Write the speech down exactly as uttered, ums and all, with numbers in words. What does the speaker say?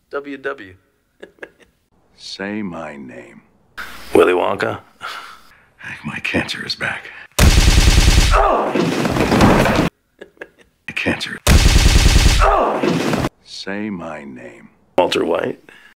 W W. Say my name. Willy Wonka. My cancer is back. Oh! My cancer. Oh! Say my name. Walter White.